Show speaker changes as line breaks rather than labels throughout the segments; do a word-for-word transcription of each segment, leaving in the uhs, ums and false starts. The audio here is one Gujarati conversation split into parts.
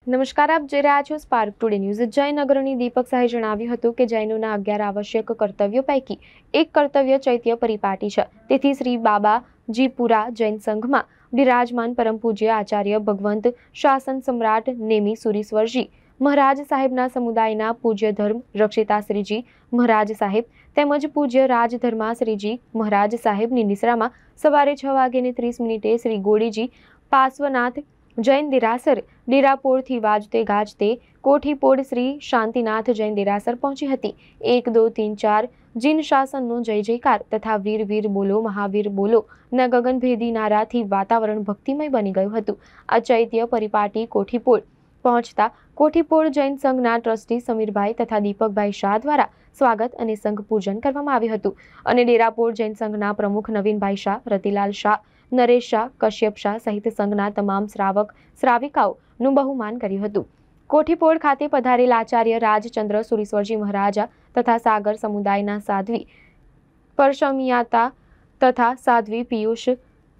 નમસ્કાર, આપ જોઈ રહ્યા છો સ્પાર્ક ટુડે ન્યૂઝ। જૈન અગ્રણી દીપક શાહે જણાવ્યું હતું કે જૈનોના અગિયાર આવશ્યક કર્તવ્યો પૈકી એક કર્તવ્ય ચૈત્ય પરિપાટી છે। તેથી શ્રી બાબાજીપુરા જૈન સંઘમાં બિરાજમાન પરમ પૂજ્ય આચાર્ય ભગવંત શાસન સમ્રાટ નેમી સુરીશ્વરજી મહારાજ સાહેબના સમુદાયના પૂજ્ય ધર્મ રક્ષિતા શ્રીજી મહારાજ સાહેબ તેમજ પૂજ્ય રાજધર્મા શ્રીજી મહારાજ સાહેબની નિશ્રામાં સવારે છ વાગ્યે ત્રીસ મિનિટે શ્રી ગોડીજી પાર્શ્વનાથ જૈન દેરાસર डेरापोड़ वाजते गाजते कोठीपोड़ श्री शांतिनाथ जैन देरासर पहुंची हती। एक दो तीन चार जिन शासन नो जय जयकार तथा वीर वीर बोलो महावीर बोलो न गगनभेदी नारा थी वातावरण भक्तिमय बनी गयुं हतुं। आ चैत्य परिपाटी कोठीपोड़ पहुंचता कोठीपोड़ जैन संघना ट्रस्टी समीरभाई तथा दीपकभाई शाह द्वारा स्वागत और संघ पूजन करवामां आव्युं हतुं अने डेरापोड़ जैन संघना प्रमुख नवीनभाई शाह, रतिलाल शाह, नरेश शाह, कश्यप शाह सहित संघना तमाम श्रावक श्राविकाओं નું બહુમાન કર્યું હતું। કોઠીપોડ ખાતે પધારેલ આચાર્ય રાજચંદ્ર સુરીશ્વરજી મહારાજા તથા સાગર સમુદાયના સાધ્વી પરશમિયાતા તથા સાધ્વી પિયુષ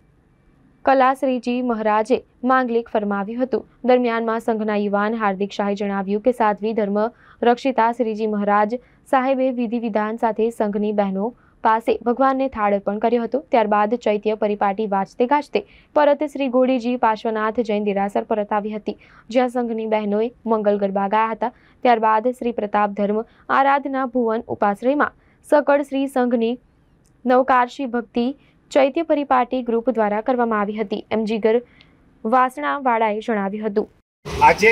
કલાશ્રીજી મહારાજે માંગલિક ફરમાવ્યું હતું। દરમિયાનમાં સંઘના યુવાન હાર્દિક શાહે જણાવ્યું કે સાધ્વી ધર્મ રક્ષિતા શ્રીજી મહારાજ સાહેબે વિધિ વિધાન સાથે સંઘની બહેનો પાસે ભગવાનને થાળ અર્પણ કર્યો હતો। ત્યારબાદ ચૈત્ય પરિપાટી વાજતે ગાજતે પરત શ્રી ગોડીજી પાર્શ્વનાથ જૈન દેરાસર પરત આવી હતી, જ્યાં સંઘની બહેનોએ મંગલ ગરબા ગાયા હતા। ત્યારબાદ શ્રી પ્રતાપ ધર્મ આરાધના ભુવન ઉપાશ્રયમાં સકળ શ્રી સંઘની નવકારશી ભક્તિ ચૈત્ય પરિપાટી ગ્રુપ દ્વારા કરવામાં આવી હતી, એમ જીગર વાસણાવાળાએ જણાવ્યું હતું।
આજે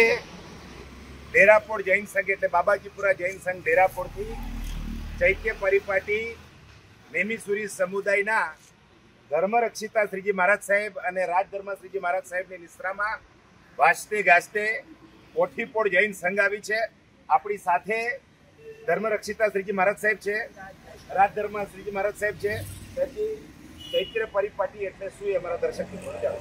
ડેરાપોડ જૈન સંઘ એટલે બાબાજીપુરા જૈન સંઘ ડેરાપોડથી ચૈત્ય પરિપાટી નેમીસુરી સમુદાયના ધર્મરક્ષિતા શ્રીજી મહારાજ સાહેબ અને રાજધર્મા શ્રીજી મહારાજ સાહેબની નિશ્રામાં વાજતે ગાજતે કોઠીપોડ જૈન સંઘ આવી છે। આપણી સાથે ધર્મરક્ષિતા શ્રીજી મહારાજ સાહેબ છે, રાજધર્મા શ્રીજી મહારાજ સાહેબ છે। તેથી ચૈત્ર પરિપાટી એટલે શું એ અમારા દર્શકને સમજાવો।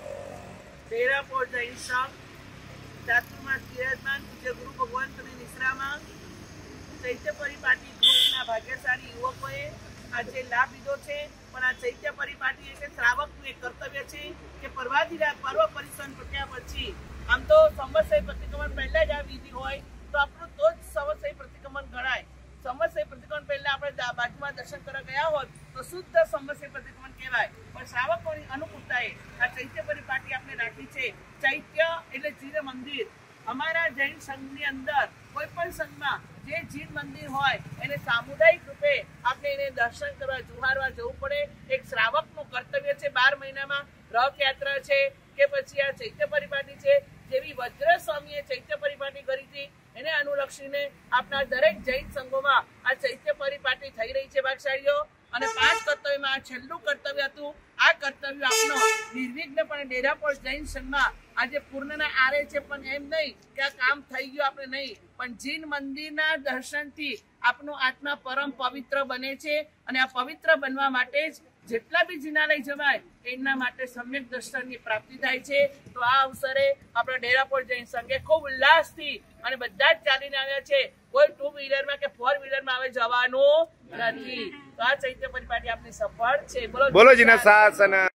ડેરાપોડ જૈન સંઘ ચાતુર્માસ બિરાજમાન પૂજ્ય ગુરુ ભગવંતની નિશ્રામાં ચૈત્ય પરિપાટી ગ્રુપના ભાગ્યશાળી યુવકોએ આજે લાભ લીધો છે। પણ આ ચૈત્ય પરિપાટી એટલે શ્રાવકનું એક કર્તવ્ય છે કે પરવાદિરા પર્વ પરિસન પટ્યા પછી આમ તો સંવત્સરી પ્રતિક્રમણ પહેલા જ આ વિધિ હોય તો આપણું તો જ સંવત્સરી પ્રતિક્રમણ ગણાય। સંવત્સરી પ્રતિક્રમણ પહેલા આપણે બાજુમાં દર્શન કરવા ગયા હોત તો શુદ્ધ સંવત્સરી પ્રતિક્રમણ કહેવાય। પણ શ્રાવકોની અનુકૂળતાએ આ ચૈત્ય પરિપાટી આપણે રાખી છે। ચૈત્ય એટલે જીન મંદિર। અમારા જૈન સંઘની અંદર કોઈ પણ સંઘમાં જે જીન મંદિર હોય એને સામુદાયિક રૂપે આપણે એને દર્શન કરવા જુહારવા જવું પડે। એક શ્રાવકનું કર્તવ્ય છે। બાર મહિનામાં રથયાત્રા છે કે પછી આ ચૈત્ય પરિપાટી છે, જેવી વજ્ર સ્વામીએ ચૈત્ય પરિપાટી કરી હતી એને અનુલક્ષીને આપણા દરેક જૈન સંઘોમાં આ ચૈત્ય પરિપાટી થઈ રહી છે ભાગશાળીઓ। અને પાંચ કર્તવ્યમાં આ છેલ્લું કર્તવ્ય હતું। આ કર્તવ્ય આપનો નિર્વિઘ્નપણે ડેરાપોડ જૈન સંઘમાં આજે પૂર્ણના આરે છે, પણ એમ નહીં કે આ કામ થઈ ગયું આપણે નહીં, પણ જીન મંદિરના દર્શનથી આપનો આત્મા પરમ પવિત્ર બને છે અને આ પવિત્ર બનવા માટે જ જેટલા બી જીનાલય જવાય એમના માટે સમ્યક દર્શનની પ્રાપ્તિ થાય છે। તો આ અવસરે આપણા ડેરાપોડ જૈન સંઘે ખૂબ ઉલ્લાસથી અને બધા જ ચાલીને આવ્યા છે। કોઈ ટુ વ્હીલરમાં કે ફોર વ્હીલરમાં હવે જવાનું નથી। તો આ ચૈત્ય પરિપાટી આપની સફળ છે। બોલો
બોલો જીના શાસન।